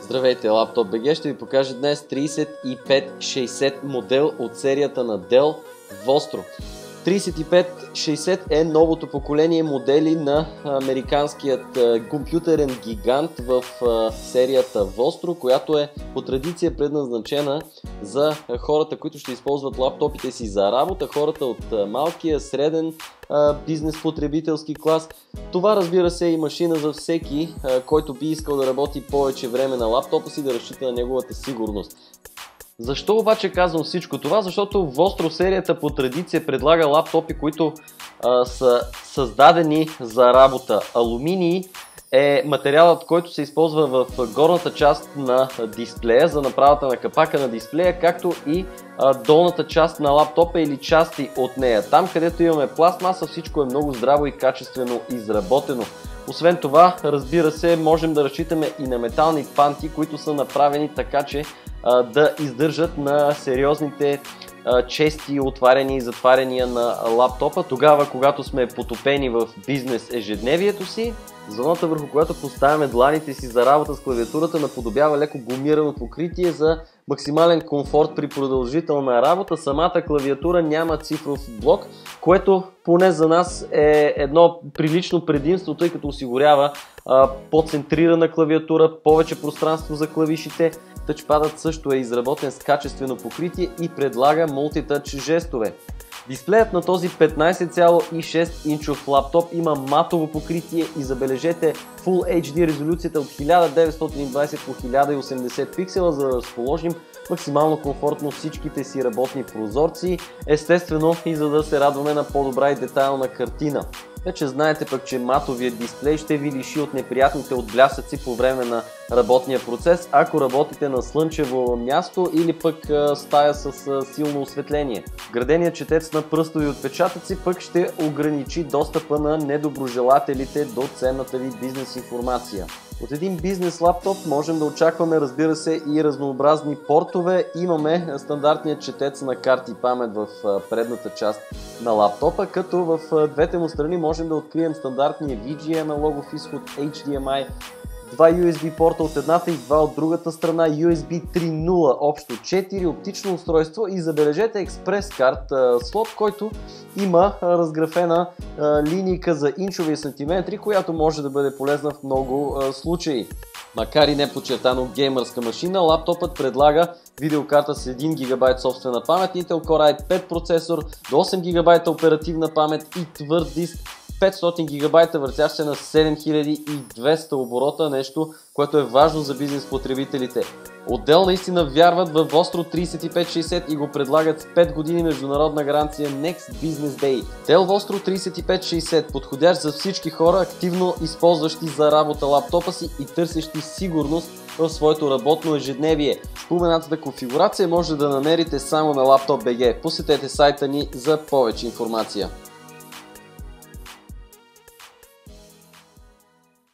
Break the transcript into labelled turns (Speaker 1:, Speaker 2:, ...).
Speaker 1: Здравейте, Лаптоп БГ ще ви покажа днес 3560 модел от серията на Dell Vostro. 3560 е новото поколение модели на американският компютърен гигант в серията Vostro, която е по традиция предназначена за хората, които ще използват лаптопите си за работа, хората от малкия, среден бизнес потребителски клас. Това, разбира се, е и машина за всеки, който би искал да работи повече време на лаптопа си, да разчита на неговата сигурност. Защо обаче казвам всичко това? Защото Vostro серията по традиция предлага лаптопи, които са създадени за работа. Алуминий е материалът, който се използва в горната част на дисплея, за направата на капака на дисплея, както и долната част на лаптопа или части от нея. Там, където имаме пластмаса, всичко е много здраво и качествено изработено. Освен това, разбира се, можем да разчитаме и на метални панти, които са направени така, че да издържат на сериозните чести отваряния и затваряния на лаптопа. Тогава, когато сме потопени в бизнес ежедневието си, зоната, върху която поставяме дланите си за работа с клавиатурата, наподобява леко гумирано покритие за максимален комфорт при продължителна работа. Самата клавиатура няма цифров блок, което поне за нас е едно прилично предимство, тъй като осигурява по-центрирана клавиатура, повече пространство за клавишите. Тъчпадът също е изработен с качествено покритие и предлага мултитъч жестове. Дисплеят на този 15,6 инчов лаптоп има матово покритие и, забележете, Full HD резолюцията от 1920 по 1080 пиксела, за да разположим максимално комфортно всичките си работни прозорци, естествено и за да се радваме на по-добра и детайлна картина. Вече знаете пък, че матовият дисплей ще ви лиши от неприятните отблясъци по време на работния процес, ако работите на слънчево място или пък стая с силно осветление. Вграденият четец на пръстови отпечатъци пък ще ограничи достъпа на недоброжелателите до ценната ви бизнес информация. От един бизнес лаптоп можем да очакваме, разбира се, и разнообразни портове. Имаме стандартният четец на карти памет в предната част на лаптопа, като в двете му страни можем да открием стандартния VGA аналогов изход, HDMI, два USB порта от едната и два от другата страна, USB 3.0, общо 4 оптично устройство и, забележете, експрес карт слот, който има разграфена линейка за инчове и сантиметри, която може да бъде полезна в много случаи. Макар и не подчертано геймърска машина, лаптопът предлага видеокарта с 1 ГБ собствена памет, Intel Core i5 процесор, до 8 ГБ оперативна памет и твърд диск, 500 ГБ въртящ се на 7200 оборота, нещо, което е важно за бизнес потребителите. От Dell наистина вярват в Vostro 3560 и го предлагат с 5 години международна гаранция Next Business Day. Dell Vostro 3560, подходящ за всички хора, активно използващи за работа лаптопа си и търсещи сигурност в своето работно ежедневие. Споменатата конфигурация може да намерите само на Laptop BG. Посетете сайта ни за повече информация.